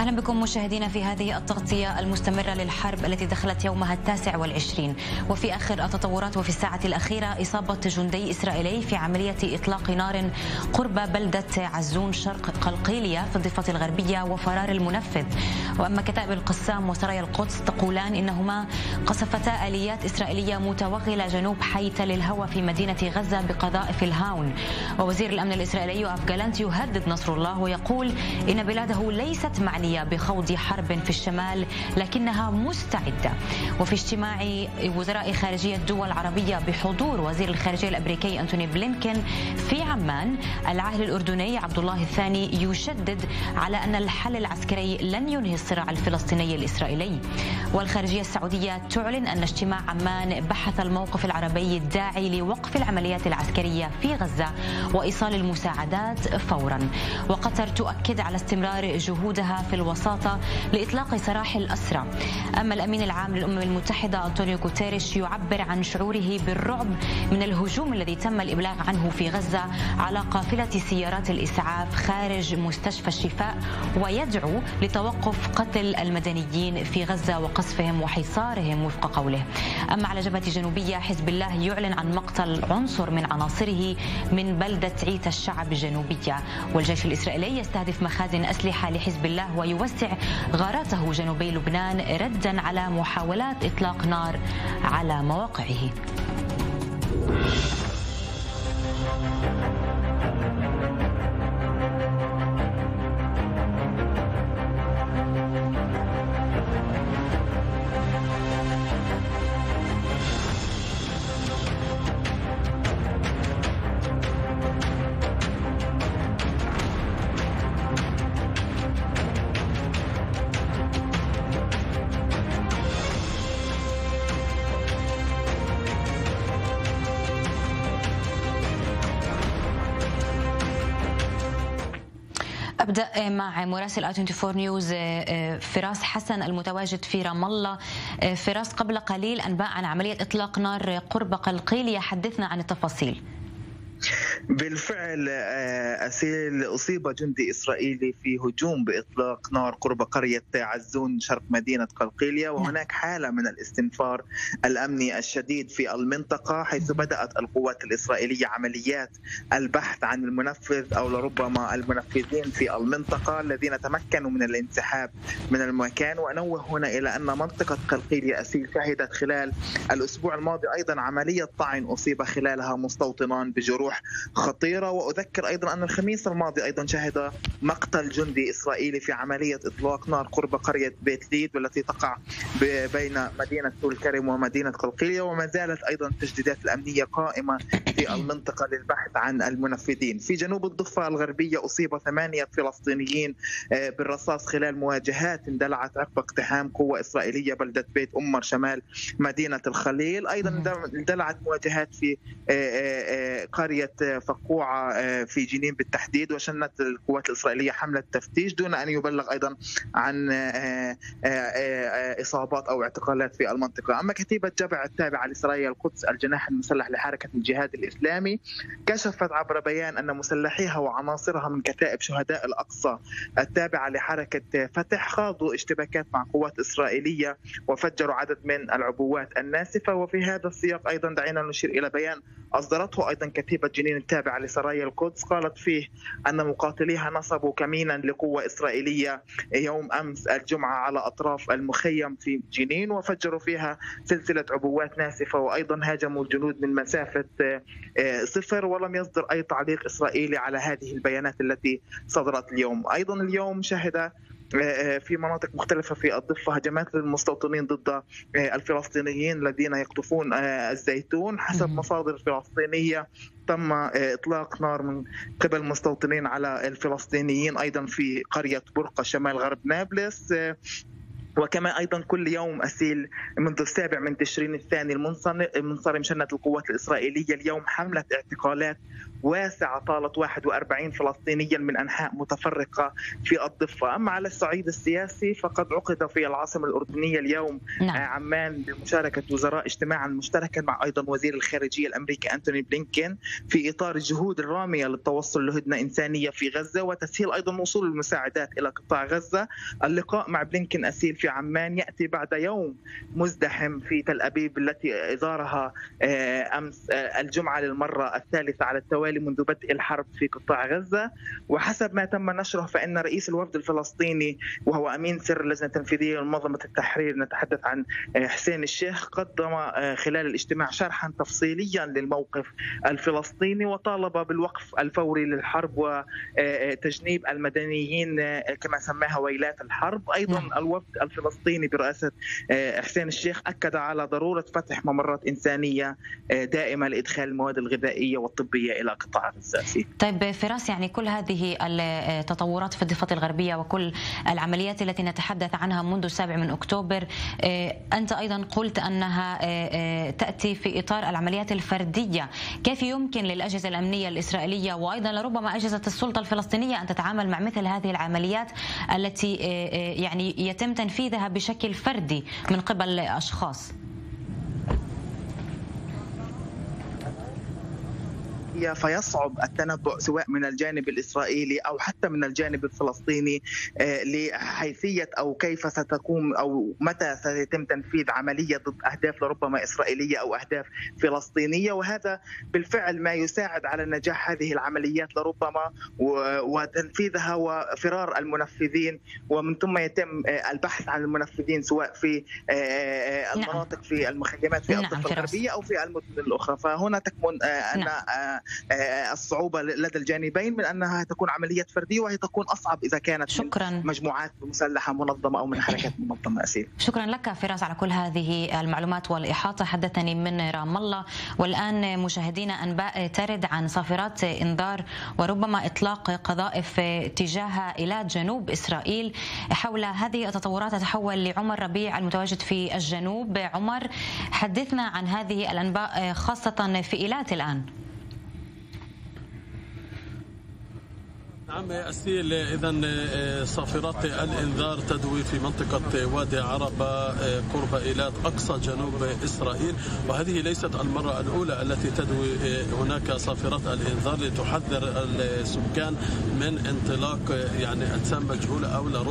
أهلا بكم مشاهدينا في هذه التغطية المستمرة للحرب التي دخلت يومها 29، وفي آخر التطورات وفي الساعة الأخيرة إصابة جندي إسرائيلي في عملية إطلاق نار قرب بلدة عزون شرق قلقيلية في الضفة الغربية وفرار المنفذ. وأما كتائب القسام وسرايا القدس تقولان إنهما قصفتا آليات إسرائيلية متوغلة جنوب حي تل الهوى في مدينة غزة بقذائف الهاون. ووزير الأمن الإسرائيلي يوآف جالانت يهدد نصر الله ويقول إن بلاده ليست معنية بخوض حرب في الشمال لكنها مستعدة. وفي اجتماع وزراء خارجية الدول العربية بحضور وزير الخارجية الأمريكي أنتوني بلينكن في عمان، العاهل الأردني عبد الله الثاني يشدد على أن الحل العسكري لن ينهي الصراع الفلسطيني الإسرائيلي. والخارجية السعودية تعلن أن اجتماع عمان بحث الموقف العربي الداعي لوقف العمليات العسكرية في غزة وإيصال المساعدات فورا. وقطر تؤكد على استمرار جهودها في الوساطة لإطلاق سراح الأسرى. أما الأمين العام للأمم المتحدة أنطونيو غوتيريش يعبر عن شعوره بالرعب من الهجوم الذي تم الإبلاغ عنه في غزة على قافلة سيارات الإسعاف خارج مستشفى الشفاء، ويدعو لتوقف قتل المدنيين في غزة وقصفهم وحصارهم وفق قوله. أما على جبهة جنوبية، حزب الله يعلن عن مقتل عنصر من عناصره من بلدة عيت الشعب الجنوبية. والجيش الإسرائيلي يستهدف مخازن أسلحة لحزب الله ويوسع غاراته جنوبي لبنان ردا على محاولات إطلاق نار على مواقعه. أبدأ مع مراسل I24 نيوز فراس حسن المتواجد في رام الله. فراس، قبل قليل أنباء عن عملية إطلاق نار قرب قلقيلية، حدثنا عن التفاصيل. بالفعل أسيل أصيب جندي إسرائيلي في هجوم بإطلاق نار قرب قرية عزون شرق مدينة قلقيلية، وهناك حالة من الاستنفار الأمني الشديد في المنطقة، حيث بدأت القوات الإسرائيلية عمليات البحث عن المنفذ أو لربما المنفذين في المنطقة الذين تمكنوا من الانسحاب من المكان. وأنوه هنا إلى أن منطقة قلقيلية أسيل شهدت خلال الأسبوع الماضي أيضا عملية طعن أصيب خلالها مستوطنان بجروح خطيرة. وأذكر أيضا أن الخميس الماضي أيضا شهد مقتل جندي إسرائيلي في عملية إطلاق نار قرب قرية بيت ليد والتي تقع بين مدينة طول كرم ومدينة قلقيلية. وما زالت أيضا التجديدات الأمنية قائمة في المنطقة للبحث عن المنفذين. في جنوب الضفة الغربية أصيب 8 فلسطينيين بالرصاص خلال مواجهات اندلعت عقب اقتحام قوة إسرائيلية بلدة بيت أمر شمال مدينة الخليل. أيضا اندلعت مواجهات في قرية فقوعة في جنين بالتحديد، وشنت القوات الإسرائيلية حملة تفتيش دون أن يبلغ أيضا عن إصابات أو اعتقالات في المنطقة. أما كتيبة جبع التابعة لسرايا القدس الجناح المسلح لحركة الجهاد الإسلامي كشفت عبر بيان أن مسلحيها وعناصرها من كتائب شهداء الأقصى التابعة لحركة فتح خاضوا اشتباكات مع قوات إسرائيلية وفجروا عدد من العبوات الناسفة. وفي هذا السياق أيضا دعينا نشير إلى بيان أصدرته أيضا كتيبة جنين التابعة لسرايا القدس، قالت فيه أن مقاتليها نصبوا كمينا لقوة إسرائيلية يوم أمس الجمعة على أطراف المخيم في جنين وفجروا فيها سلسلة عبوات ناسفة، وأيضا هاجموا الجنود من مسافة 0. ولم يصدر أي تعليق إسرائيلي على هذه البيانات التي صدرت اليوم. أيضا اليوم شهد في مناطق مختلفة في الضفة هجمات للمستوطنين ضد الفلسطينيين الذين يقطفون الزيتون. حسب مصادر فلسطينية تم إطلاق نار من قبل مستوطنين على الفلسطينيين أيضا في قرية برقة شمال غرب نابلس. وكما أيضا كل يوم أسيل منذ 7 من تشرين الثاني المنصرم شنت القوات الإسرائيلية اليوم حملة اعتقالات واسعة طالت 41 فلسطينيا من أنحاء متفرقة في الضفة. أما على الصعيد السياسي فقد عقد في العاصمة الأردنية اليوم عمان بمشاركة وزراء اجتماعا مشتركا مع أيضا وزير الخارجية الأمريكي أنتوني بلينكين في إطار الجهود الرامية للتوصل لهدنة إنسانية في غزة وتسهيل أيضا وصول المساعدات إلى قطاع غزة. اللقاء مع بلينكين أسيل في عمان يأتي بعد يوم مزدحم في تل أبيب التي زارها أمس الجمعة للمرة الثالثة على التوالي منذ بدء الحرب في قطاع غزة. وحسب ما تم نشره فإن رئيس الوفد الفلسطيني وهو أمين سر اللجنة التنفيذية لمنظمة التحرير، نتحدث عن حسين الشيخ، قدم خلال الاجتماع شرحا تفصيليا للموقف الفلسطيني وطالب بالوقف الفوري للحرب وتجنيب المدنيين كما سماها ويلات الحرب. أيضا الوفد الفلسطيني برئاسة حسين الشيخ أكد على ضرورة فتح ممرات إنسانية دائمة لإدخال المواد الغذائية والطبية إلى قطاع غزة. طيب فراس، يعني كل هذه التطورات في الضفة الغربية وكل العمليات التي نتحدث عنها منذ 7 من أكتوبر، أنت أيضا قلت أنها تأتي في إطار العمليات الفردية. كيف يمكن للأجهزة الأمنية الإسرائيلية وأيضا لربما أجهزة السلطة الفلسطينية أن تتعامل مع مثل هذه العمليات التي يعني يتم تنفيذها بشكل فردي من قبل أشخاص؟ فيصعب التنبؤ سواء من الجانب الإسرائيلي أو حتى من الجانب الفلسطيني لحيثية أو كيف ستكون أو متى سيتم تنفيذ عملية ضد أهداف لربما إسرائيلية أو أهداف فلسطينية. وهذا بالفعل ما يساعد على نجاح هذه العمليات لربما وتنفيذها وفرار المنفذين، ومن ثم يتم البحث عن المنفذين سواء في المناطق في المخيمات في الضفة الغربية أو في المدن الأخرى. فهنا تكمن أن الصعوبة لدى الجانبين من أنها تكون عملية فردية، وهي تكون أصعب إذا كانت من مجموعات مسلحة منظمة أو من حركات منظمة. أسيل، شكرا لك فراس على كل هذه المعلومات والإحاطة. حدثني من رام الله. والآن مشاهدينا، أنباء ترد عن صافرات إنذار وربما إطلاق قذائف اتجاه إلى جنوب إسرائيل. حول هذه التطورات أتحول لعمر ربيع المتواجد في الجنوب. عمر، حدثنا عن هذه الأنباء خاصة في إيلات الآن. نعم أسيل، إذن صافرات الإنذار تدوي في منطقة وادي عربة قرب إيلات أقصى جنوب إسرائيل، وهذه ليست المرة الأولى التي تدوي هناك صافرات الإنذار لتحذر السكان من انطلاق يعني أجسام مجهولة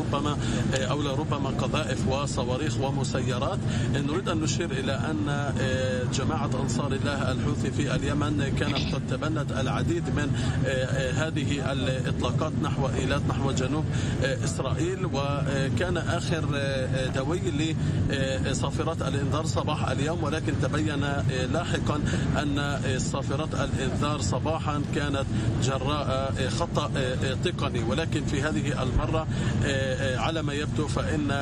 أو لربما قذائف وصواريخ ومسيرات. نريد أن نشير إلى أن جماعة أنصار الله الحوثي في اليمن كانت قد تبنت العديد من هذه الإطلاقات نحو إيلات نحو جنوب إسرائيل، وكان آخر دوي لصافرات الإنذار صباح اليوم، ولكن تبين لاحقا أن صافرات الإنذار صباحا كانت جراء خطأ تقني. ولكن في هذه المرة على ما يبدو فإن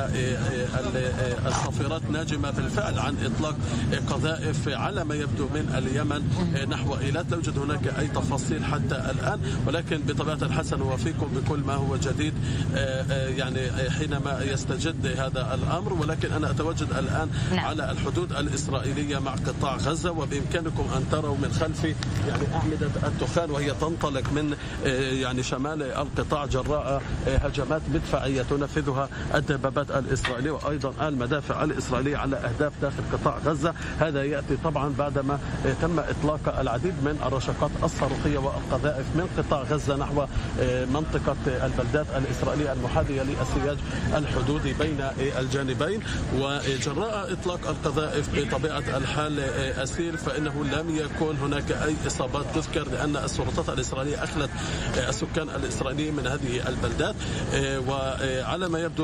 الصافرات ناجمة بالفعل عن إطلاق قذائف على ما يبدو من اليمن نحو إيلات. لا يوجد هناك أي تفاصيل حتى الآن، ولكن بطبيعة الحال سنوافيكم بكل ما هو جديد يعني حينما يستجد هذا الأمر. ولكن أنا أتواجد الآن على الحدود الإسرائيلية مع قطاع غزة، وبإمكانكم أن تروا من خلفي يعني أعمدة الدخان وهي تنطلق من يعني شمال القطاع جراء هجمات مدفعية تنفذها الدبابات الإسرائيلية وأيضا المدافع الإسرائيلية على أهداف داخل قطاع غزة. هذا يأتي طبعا بعدما تم إطلاق العديد من الرشقات الصاروخية والقذائف من قطاع غزة نحو منطقة البلدات الإسرائيلية المحاذية للسياج الحدودي بين الجانبين. وجراء إطلاق القذائف بطبيعة الحال أسير فإنه لم يكن هناك أي إصابات تذكر، لأن السلطات الإسرائيلية أخلت السكان الإسرائيليين من هذه البلدات. وعلى ما يبدو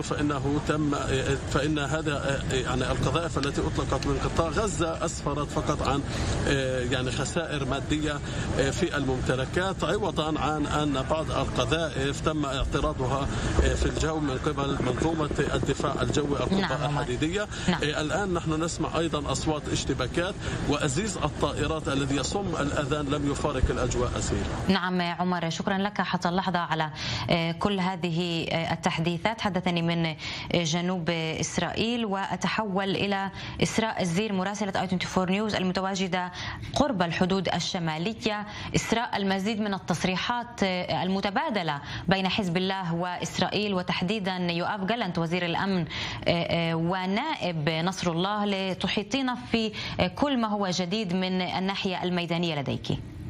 فإن هذا يعني القذائف التي أطلقت من قطاع غزة أسفرت فقط عن يعني خسائر مادية في الممتلكات، عوضا عن أن بعض القذائف تم اعتراضها في الجو من قبل منظومة الدفاع الجوي القبة الحديدية. الآن نحن نسمع أيضا أصوات اشتباكات وأزيز الطائرات الذي يصم الأذان لم يفارق الأجواء أسير. نعم عمر، شكرا لك حتى اللحظة على كل هذه التحديثات. حدثني من جنوب إسرائيل وأتحول إلى إسراء الزير مراسلة i24 نيوز المتواجدة قرب الحدود الشمالية. إسراء، المزيد من التصريحات المتبادلة بين حزب الله وإسرائيل وتحديدا يؤاف جالنت وزير الأمن ونائب نصر الله لتحيطين في كل ما هو جديد من الناحية الميدانية لديك.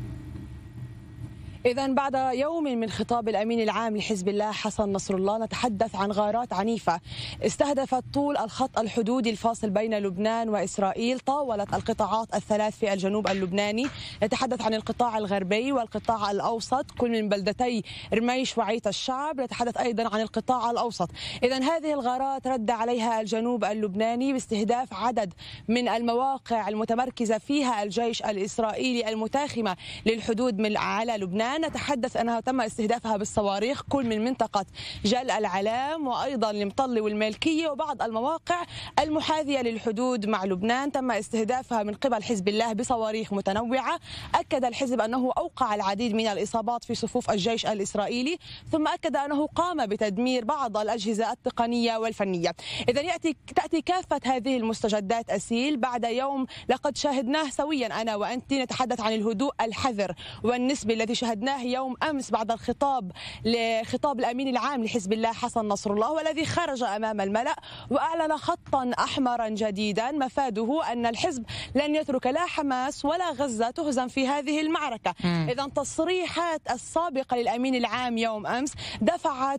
إذا بعد يوم من خطاب الأمين العام لحزب الله حسن نصر الله نتحدث عن غارات عنيفة استهدفت طول الخط الحدودي الفاصل بين لبنان وإسرائيل، طاولت القطاعات الثلاث في الجنوب اللبناني. نتحدث عن القطاع الغربي والقطاع الأوسط كل من بلدتي رميش وعيت الشعب. نتحدث أيضا عن القطاع الأوسط. إذا هذه الغارات رد عليها الجنوب اللبناني باستهداف عدد من المواقع المتمركزة فيها الجيش الإسرائيلي المتاخمة للحدود على لبنان. نتحدث أنها تم استهدافها بالصواريخ كل من منطقة جل العلام وأيضا المطلي والملكية وبعض المواقع المحاذية للحدود مع لبنان تم استهدافها من قبل حزب الله بصواريخ متنوعة. أكد الحزب أنه أوقع العديد من الإصابات في صفوف الجيش الإسرائيلي، ثم أكد أنه قام بتدمير بعض الأجهزة التقنية والفنية. إذا تأتي كافة هذه المستجدات أسيل بعد يوم لقد شاهدناه سويا أنا وأنت. نتحدث عن الهدوء الحذر والنسبي الذي شاهدناه يوم أمس بعد الخطاب لخطاب الأمين العام لحزب الله حسن نصر الله، والذي خرج أمام الملأ وأعلن خطا أحمرا جديدا مفاده أن الحزب لن يترك لا حماس ولا غزة تهزم في هذه المعركة. إذا تصريحات السابقة للأمين العام يوم أمس دفعت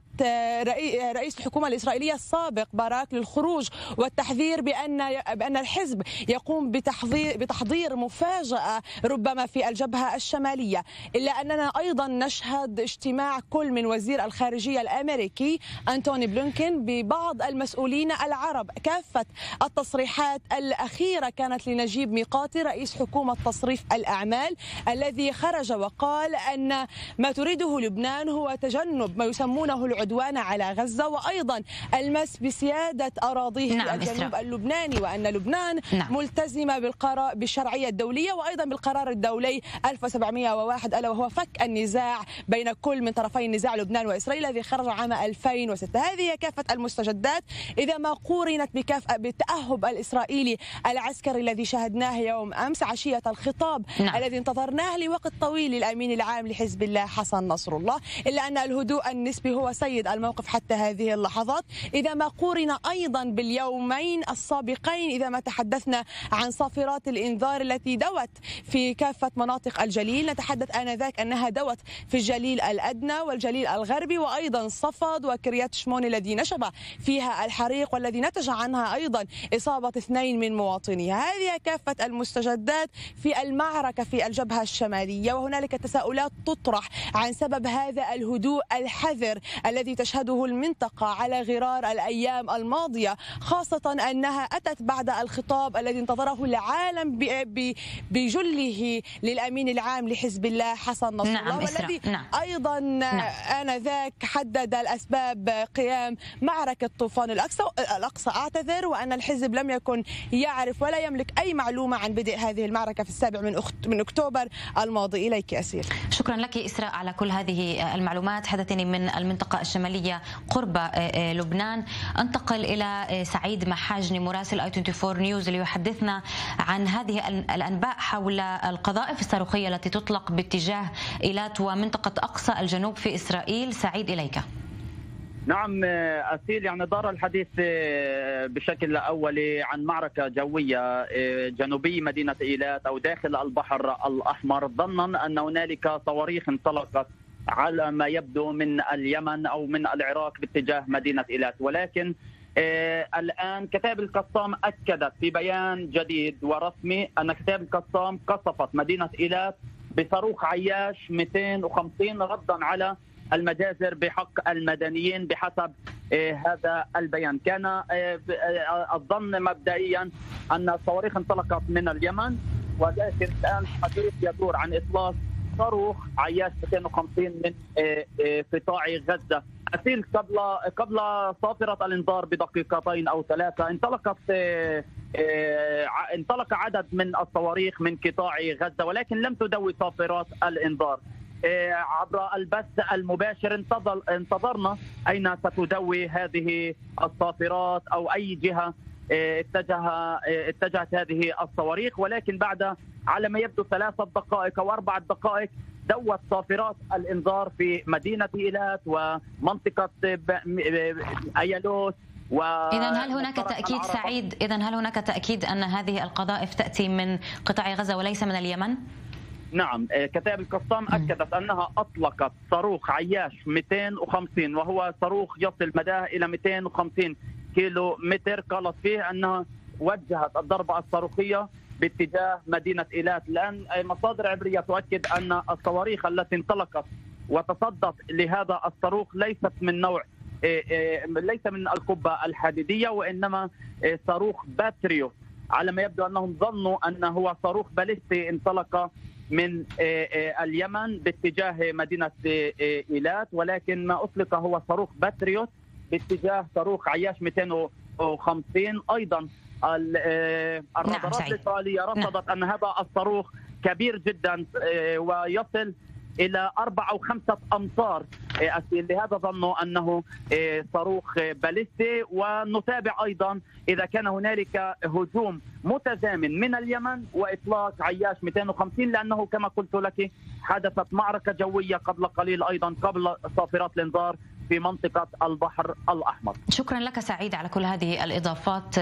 رئيس الحكومة الإسرائيلية السابق باراك للخروج والتحذير بأن الحزب يقوم بتحضير مفاجأة ربما في الجبهة الشمالية. إلا أننا أيضا نشهد اجتماع كل من وزير الخارجية الأمريكي أنتوني بلينكين ببعض المسؤولين العرب. كافة التصريحات الأخيرة كانت لنجيب ميقاتي رئيس حكومة تصريف الأعمال، الذي خرج وقال أن ما تريده لبنان هو تجنب ما يسمونه العدوان على غزة وأيضا المس بسيادة أراضيه في الجنوب اللبناني، وأن لبنان ملتزمة بالشرعية الدولية وأيضا بالقرار الدولي 1701 ألا وهو فك النزاع بين كل من طرفي النزاع لبنان وإسرائيل الذي خرج عام 2006. هذه كافة المستجدات إذا ما قورنت بالتأهب الإسرائيلي العسكري الذي شاهدناه يوم أمس عشية الخطاب الذي انتظرناه لوقت طويل للأمين العام لحزب الله حسن نصر الله. إلا أن الهدوء النسبي هو سيد الموقف حتى هذه اللحظات. إذا ما قورن أيضا باليومين السابقين إذا ما تحدثنا عن صافرات الإنذار التي دوت في كافة مناطق الجليل، نتحدث آنذاك أنها دوت في الجليل الأدنى والجليل الغربي وأيضا صفد وكريات شمون الذي نشب فيها الحريق والذي نتج عنها أيضا إصابة 2 من مواطنيها. هذه كافة المستجدات في المعركة في الجبهة الشمالية، وهنالك تساؤلات تطرح عن سبب هذا الهدوء الحذر الذي تشهده المنطقة على غرار الأيام الماضية، خاصة أنها أتت بعد الخطاب الذي انتظره العالم بجله للأمين العام لحزب الله حسن نصر الله، والذي أيضا آنذاك حدد الأسباب قيام معركة طوفان الأقصى أعتذر، وأن الحزب لم يكن يعرف ولا يملك أي معلومة عن بدء هذه المعركة في 7 من أكتوبر الماضي. إليك أسير. شكرا لك إسراء على كل هذه المعلومات. حدثني من المنطقة الشمالية قرب لبنان. انتقل إلى سعيد محاجني مراسل i24 نيوز ليحدثنا عن هذه الأنباء حول القذائف الصاروخية التي تطلق باتجاه إيلات ومنطقة أقصى الجنوب في إسرائيل. سعيد إليك. نعم أسيل، يعني دار الحديث بشكل أولي عن معركة جوية جنوبي مدينة إيلات أو داخل البحر الأحمر، ظنا أن هنالك صواريخ انطلقت على ما يبدو من اليمن أو من العراق باتجاه مدينة إيلات، ولكن الآن كتائب القسام أكدت في بيان جديد ورسمي أن كتائب القسام قصفت مدينة إيلات بصاروخ عياش 250 ردا على المجازر بحق المدنيين بحسب هذا البيان. كان الظن مبدئيا أن الصواريخ انطلقت من اليمن، ولكن الآن الحديث يدور عن إطلاق صاروخ عياش 250 من قطاع غزة. أسيل قبل صافرة الإنذار بدقيقتين أو ثلاثة انطلق عدد من الصواريخ من قطاع غزة، ولكن لم تدوي صافرات الإنذار. عبر البث المباشر انتظرنا أين ستدوي هذه الصافرات أو أي جهة اتجهت هذه الصواريخ، ولكن بعد على ما يبدو 3 دقائق أو 4 دقائق دوت صافرات الإنذار في مدينة إيلات ومنطقة أيالوت. إذن هل هناك تأكيد سعيد؟ إذن هل هناك تأكيد أن هذه القذائف تأتي من قطاع غزة وليس من اليمن؟ نعم، كتائب القسام أكدت أنها أطلقت صاروخ عياش 250 وهو صاروخ يصل مداه إلى 250 كيلو متر. قالت فيه أنها وجهت الضربة الصاروخية باتجاه مدينة إيلات. الآن مصادر عبرية تؤكد أن الصواريخ التي انطلقت وتصدت لهذا الصاروخ ليست من نوع ليس من القبة الحديدية، وإنما صاروخ باتريوت. على ما يبدو أنهم ظنوا أنه هو صاروخ باليستي انطلق من اليمن باتجاه مدينة إيلات، ولكن ما أطلق هو صاروخ باتريوت باتجاه صاروخ عياش 250. أيضا الرادارات الإسرائيلية رصدت أن هذا الصاروخ كبير جدا ويصل إلى 4 أو 5 أمتار. لهذا ظنوا أنه صاروخ باليستي. ونتابع أيضا إذا كان هنالك هجوم متزامن من اليمن وإطلاق عياش 250، لأنه كما قلت لك حدثت معركة جوية قبل قليل أيضا قبل صافرات الإنذار في منطقة البحر الأحمر. شكرا لك سعيد على كل هذه الإضافات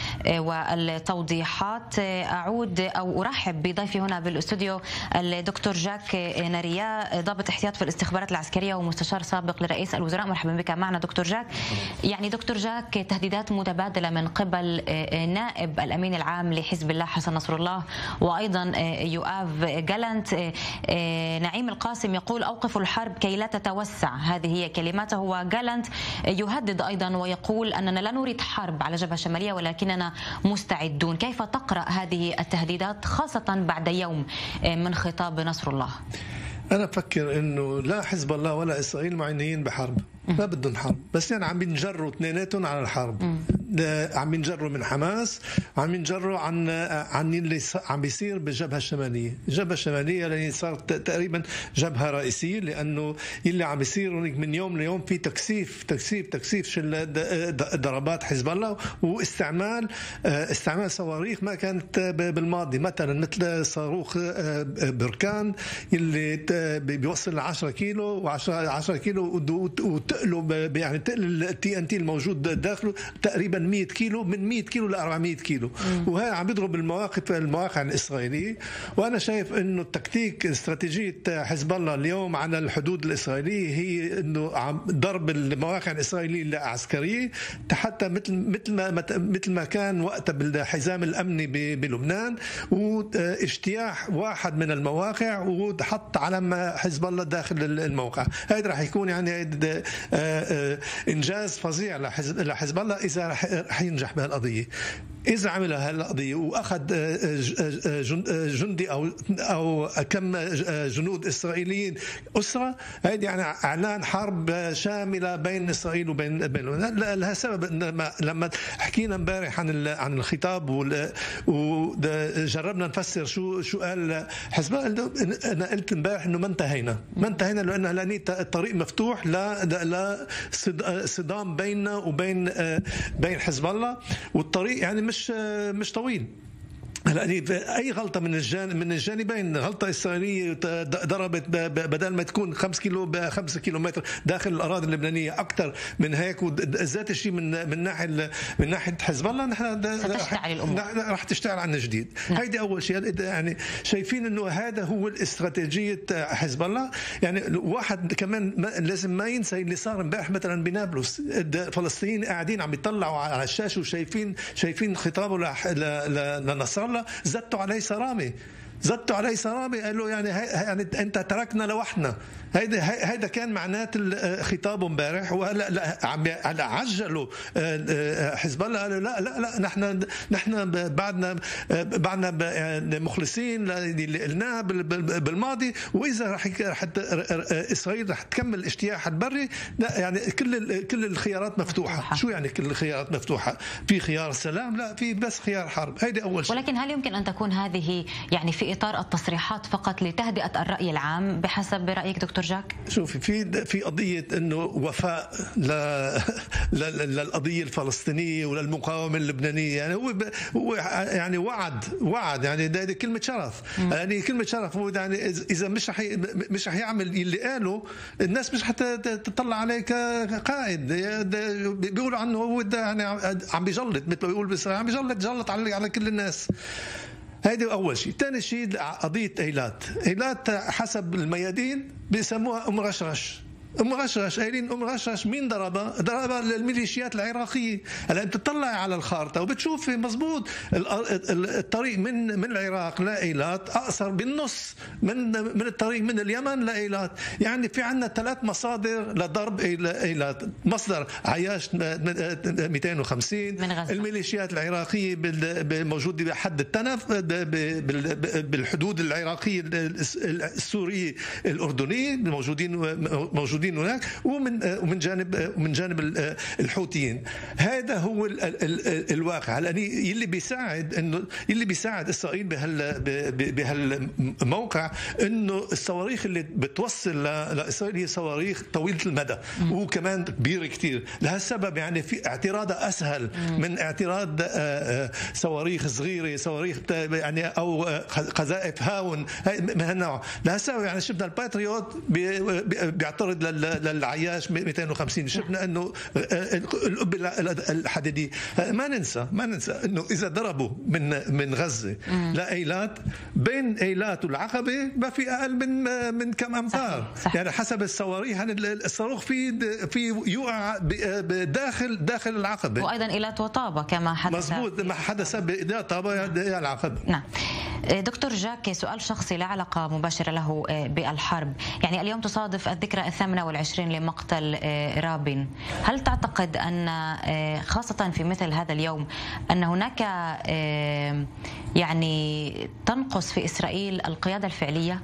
والتوضيحات. أعود أو أرحب بضيفي هنا بالاستوديو الدكتور جاك ناريا، ضابط احتياط في الاستخبارات العسكرية ومستشار سابق لرئيس الوزراء. مرحبا بك معنا دكتور جاك. يعني دكتور جاك، تهديدات متبادلة من قبل نائب الأمين العام لحزب الله حسن نصر الله وأيضا يؤاف جالنت. نعيم القاسم يقول أوقفوا الحرب كي لا تتوسع، هذه هي كلماته. وجالنت يهدد أيضا ويقول أننا لا نريد حرب على الجبهة الشمالية ولكننا مستعدون. كيف تقرأ هذه التهديدات خاصة بعد يوم من خطاب نصر الله؟ أنا بفكر إنه لا حزب الله ولا إسرائيل معنيين بحرب، ما بدهم حرب، بس يعني عم ينجروا اثنيناتهم على الحرب. عم ينجروا من حماس، عم ينجروا عن اللي عم بيصير بالجبهة الشمالية. الجبهة الشمالية اللي صارت تقريبا جبهة رئيسية، لأنه اللي عم بيصير من يوم ليوم في تكثيف ضربات حزب الله واستعمال صواريخ ما كانت بالماضي، مثلا مثل صاروخ بركان اللي بيوصل ل 10 كيلو و10 كيلو وتقلب، يعني تقل التي ان تي الموجود داخله تقريبا 100 كيلو، من 100 كيلو ل 400 كيلو، وهي عم يضرب المواقع الإسرائيلية. وأنا شايف إنه التكتيك استراتيجية حزب الله اليوم على الحدود الإسرائيلية هي إنه ضرب المواقع الإسرائيلية العسكرية، حتى مثل ما كان وقتها بالحزام الأمني بلبنان، واجتياح واحد من المواقع وحط علم حزب الله داخل الموقع. هذا راح يكون يعني إنجاز فظيع لحزب الله إذا رح ينجح بهالقضية. إذا عمل هالقضية وأخذ جندي أو كم جنود إسرائيليين أسرة، هذا يعني إعلان حرب شاملة بين إسرائيل وبين لها سبب. لما حكينا امبارح عن الخطاب وجربنا نفسر شو قال حزب الله، أنا قلت امبارح إنه ما انتهينا لأن الطريق مفتوح لا صدام بيننا وبين حزب الله، والطريق يعني مش طويل. أي غلطة من الجانبين، غلطة إسرائيلية ضربت بدل ما تكون 5 كيلومتر داخل الأراضي اللبنانية أكثر من هيك، وذات الشيء من ناحية حزب الله نحن راح تشتغل عن جديد. هيدي أول شيء. يعني شايفين إنه هذا هو الاستراتيجية حزب الله. يعني واحد كمان لازم ما ينسى اللي صار امبارح مثلا بنابلس. الفلسطينيين قاعدين عم يطلعوا على الشاشة وشايفين خطابه لنصر الله، زتوا عليه صرامة. زدتوا عليه صرامة، قال له يعني أنت تركنا لوحدنا. هيدا كان معنات خطابه امبارح. وهلا لا عم عجلوا حزب الله، قالوا لا نحن بعدنا مخلصين اللي قلناه بالماضي، واذا رح اسرائيل رح تكمل اجتياح البري، لا يعني كل الخيارات مفتوحه. شو يعني كل الخيارات مفتوحه؟ في خيار سلام؟ لا، في بس خيار حرب. هيدا اول شيء. ولكن هل يمكن ان تكون هذه يعني في اطار التصريحات فقط لتهدئه الراي العام بحسب رايك دكتور جاك؟ شوفي، في قضيه انه وفاء للقضيه الفلسطينيه وللمقاومه اللبنانيه. يعني هو يعني وعد يعني ده كلمه شرف. يعني كلمه شرف. هو يعني اذا مش رح يعمل اللي قاله، الناس مش حتطلع عليه كقائد. بيقولوا عنه هو يعني عم بيجلط، مثل ما بيقول بإسرائيل، عم بيجلط على كل الناس. هيدا أول شيء. ثاني شيء قضية إيلات حسب الميادين بيسموها أم رشرش. قايلين أم رشرش مين ضربها الميليشيات العراقية. هلا أنت تطلع على الخارطة وبتشوف مزبوط الطريق من العراق لإيلات أقصر بالنص من الطريق من اليمن لإيلات. يعني في عنا 3 مصادر لضرب إيلات. مصدر عياش 250 الميليشيات العراقية موجودة بحد التنف بالحدود العراقية السورية الأردنية موجودين هناك، ومن جانب الحوثيين. هذا هو الواقع. اللي بيساعد اسرائيل بهالموقع انه الصواريخ اللي بتوصل لاسرائيل هي صواريخ طويله المدى وكمان كبيره كثير. لهالسبب يعني في اعتراضها اسهل من اعتراض صواريخ صغيره، صواريخ يعني او قذائف هاون من هالنوع. لهالسبب يعني شفنا الباتريوت بيعترض للعياش 250. شفنا انه القبه الحديديه. ما ننسى انه اذا ضربوا من غزه لايلات، بين ايلات والعقبه ما في اقل من كم امتار. صحيح. يعني حسب الصواريخ الصاروخ في يوقع داخل العقبه. وايضا ايلات وطابه كما حدث. مزبوط، ما حدث بطابه العقبه. نعم. دكتور جاك، سؤال شخصي لا علاقه مباشره له بالحرب. يعني اليوم تصادف الذكرى 28 لمقتل رابين. هل تعتقد أن خاصة في مثل هذا اليوم أن هناك يعني تنقص في إسرائيل القيادة الفعلية؟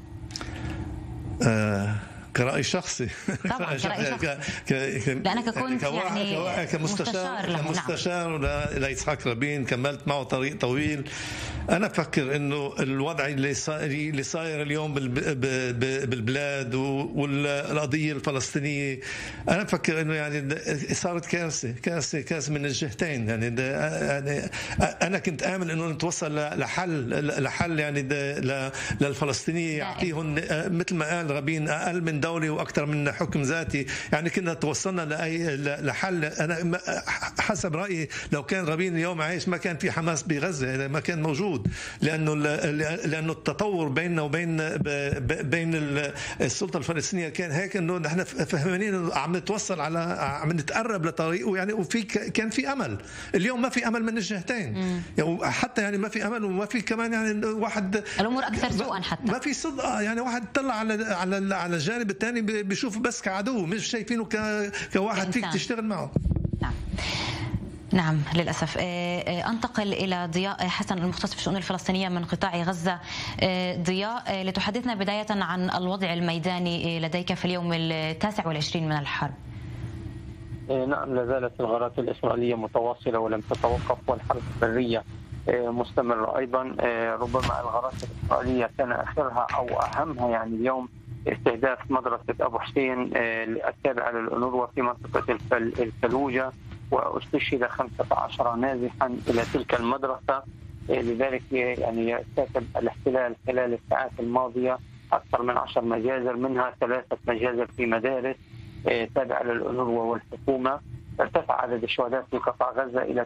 كرأي شخصي. طبعا كرأي شخصي. لأنك كنت يعني كمستشار ليسحاق رابين، كملت معه طريق طويل. أنا أفكر إنه الوضع اللي صاير اليوم بالبلاد والقضية الفلسطينية، أنا أفكر إنه يعني صارت كارثة من الجهتين. يعني أنا كنت آمن إنه نتوصل لحل يعني للفلسطينية، يعطيهم مثل ما قال رابين أقل من دولة وأكثر من حكم ذاتي. يعني كنا توصلنا لحل. أنا حسب رأيي لو كان رابين اليوم عايش ما كان في حماس بغزة، ما كان موجود. لأنه التطور بيننا وبين السلطة الفلسطينية كان هيك، إنه نحن فهمانين عم نتوصل عم نتقرب لطريق، ويعني كان في أمل. اليوم ما في أمل من الجهتين. يعني حتى يعني ما في أمل، وما في كمان يعني واحد الأمور أكثر سوءا، حتى ما في صدق. يعني واحد طلع على الجانب الثاني بيشوف بس كعدو، مش شايفينه كواحد فيك تشتغل معه. نعم للأسف. أنتقل إلى ضياء حسن المختص في الشؤون الفلسطينية من قطاع غزة. ضياء، لتحدثنا بداية عن الوضع الميداني لديك في اليوم 29 من الحرب. نعم، لا زالت الغارات الإسرائيلية متواصلة ولم تتوقف، والحرب البرية مستمرة أيضا. ربما الغارات الإسرائيلية كان آخرها أو أهمها يعني اليوم استهداف مدرسة أبو حسين التابعة للأونروا في منطقة الفلوجة، واستشهد 15 نازحا إلى تلك المدرسة. لذلك يعني ارتكب الاحتلال خلال الساعات الماضية أكثر من 10 مجازر، منها 3 مجازر في مدارس تابعة للأونروا والحكومة. ارتفع عدد الشهداء في قطاع غزة إلى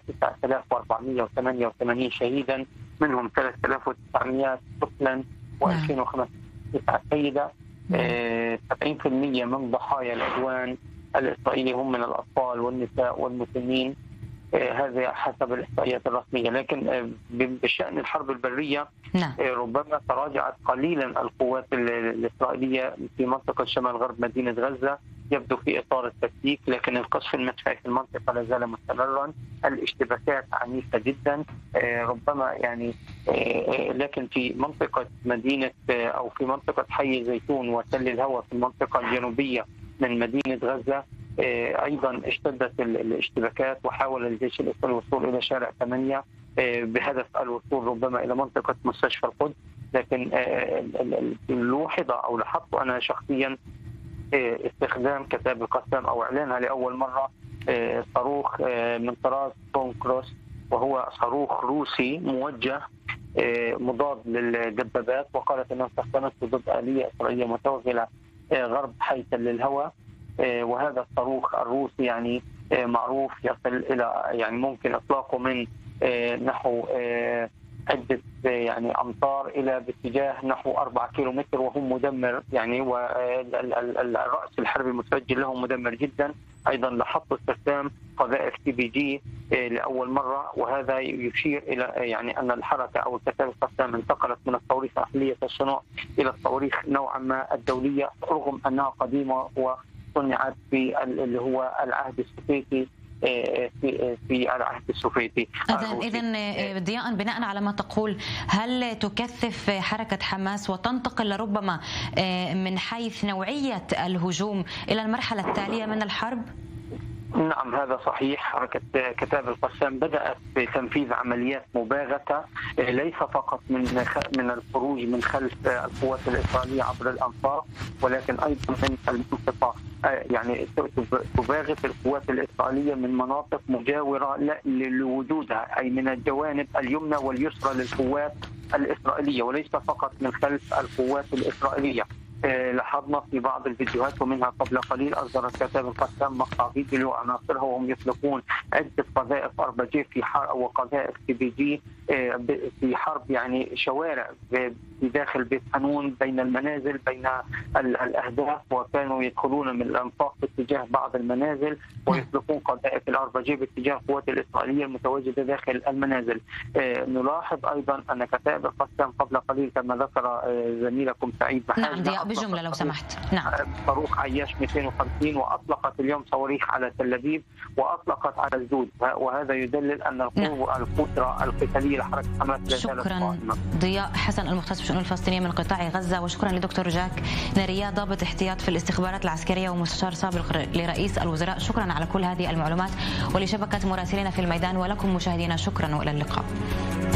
9488 شهيدا، منهم 3900 طفلا و2500 سيدة. 70% من ضحايا العدوان الإسرائيلي هم من الأطفال والنساء والمسنين. هذا حسب الإحصائيات الرسمية. لكن بشأن الحرب البرية ربما تراجعت قليلا القوات الإسرائيلية في منطقة شمال غرب مدينة غزة، يبدو في إطار التكتيك، لكن القصف المدفعي في المنطقة لا زال مستمرا، الاشتباكات عنيفة جدا ربما يعني. لكن في منطقة مدينة أو في منطقة حي زيتون وتل الهوى في المنطقة الجنوبية من مدينة غزة أيضا اشتدت الاشتباكات، وحاول الجيش الإسرائيلي الوصول إلى شارع 8 بهدف الوصول ربما إلى منطقة مستشفى القدس. لكن لاحظت أنا شخصيا استخدام كتائب القسام أو إعلانها لأول مرة صاروخ من طراز توم كروس، وهو صاروخ روسي موجه مضاد للدبابات، وقالت أنها استخدمته ضد آلية إسرائيلية متوغلة غرب حي تل الهوى. وهذا الصاروخ الروسي يعني معروف يصل إلى يعني ممكن إطلاقه من نحو عدة يعني أمتار إلى باتجاه نحو 4 كيلومتر، وهو مدمر يعني، والرأس الحربي المتسجل له مدمر جدا. أيضا لاحظت استخدام قذائف TPG لأول مرة، وهذا يشير إلى يعني أن الحركة أو الكتائب القسام انتقلت من الصواريخ أهلية الصنع إلى الصواريخ نوعا ما الدولية، رغم أنها قديمة وصنعت في اللي هو العهد السوفيتي في العهد السوفيتي. إذن ضياء، بناء على ما تقول، هل تكثف حركة حماس وتنتقل لربما من حيث نوعية الهجوم إلى المرحلة التالية من الحرب؟ نعم هذا صحيح. حركة كتائب القسام بدأت بتنفيذ عمليات مباغتة، ليس فقط من الخروج من خلف القوات الإسرائيلية عبر الأنفاق، ولكن أيضا من المنطقة، يعني تباغت القوات الإسرائيلية من مناطق مجاورة لوجودها، أي من الجوانب اليمنى واليسرى للقوات الإسرائيلية، وليس فقط من خلف القوات الإسرائيلية. لاحظنا في بعض الفيديوهات، ومنها قبل قليل أصدرت كتائب القسام مقطع فيديو عناصرها وهم يطلقون عدة قذائف RPG في حرب وقذائف TPG في حرب يعني شوارع في داخل بيت حنون، بين المنازل، بين الأهداف، وكانوا يدخلون من الأنفاق باتجاه بعض المنازل ويطلقون قذائف RPG باتجاه القوات الإسرائيلية المتواجدة داخل المنازل. نلاحظ أيضا أن كتائب القسام قبل قليل كما ذكر زميلكم سعيد نعم بجملة لو سمحت. نعم. صاروخ عياش 250، وأطلقت اليوم صواريخ على تل أبيب، وأطلقت على الجود، وهذا يدلل أن القدرة القتالية لحركة حماس لا زالت قائمة. ضياء حسن المختص بشؤون الفلسطينيين من قطاع غزة، وشكرا لدكتور جاك ناريا ضابط احتياط في الاستخبارات العسكرية ومستشار سابق لرئيس الوزراء. شكرا على كل هذه المعلومات، ولشبكة مراسلين في الميدان ولكم مشاهدينا شكرا وإلى اللقاء.